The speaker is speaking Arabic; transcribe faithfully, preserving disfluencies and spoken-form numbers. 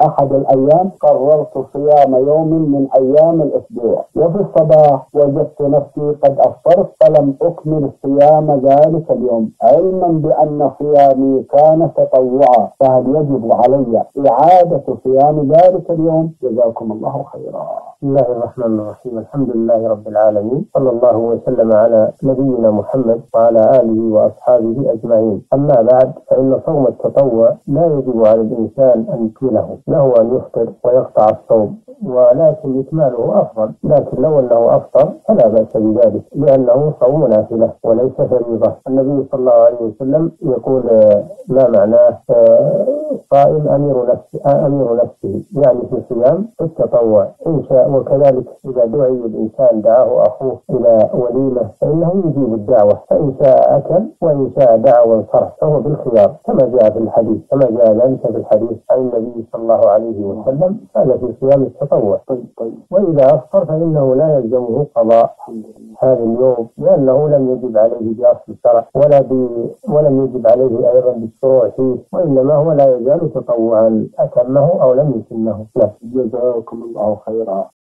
أحد الأيام قررت صيام يوم من أيام الأسبوع، وفي الصباح وجدت نفسي قد أفطرت فلم أكمل صيام ذلك اليوم، علما بأن صيامي كان تطوعا، فهل يجب علي إعادة صيام ذلك اليوم؟ جزاكم الله خيرا. بسم الله الرحمن الرحيم. الحمد لله رب العالمين، صلى الله وسلم على نبينا محمد وعلى آله وأصحابه أجمعين. أما بعد، فإن صوم التطوع لا يجب على الإنسان أن يكمله، له أن يفطر ويقطع الصوم، ولكن إكماله أفضل. لكن لو أنه أفطر فلا بأس بذلك، لأنه صوم نافلة وليس فريضة. النبي صلى الله عليه وسلم يقول ما معناه صائم أمير نفسه، أمير نفسه يعني في صيام التطوع إن شاء. وكذلك إذا دعي الإنسان دعاه أخوه إلى وليمة فإنه يجيب الدعوة، فإن شاء أكل وإن شاء دعا وانصرف، فهو بالخيار كما جاء في الحديث، كما جاء ذلك في الحديث عن النبي صلى الله عليه وسلم. هذا في صيام التطوع. وإذا أفطر فإنه لا يلزمه قضاء هذا اليوم، لأنه لم يجب عليه بأصل الشرع ولا ب... ولم يجب عليه أيضا بالشروع فيه، وإنما هو لا يزال تطوعا أتمه أو لم يتمه. جزاكم الله خيرا.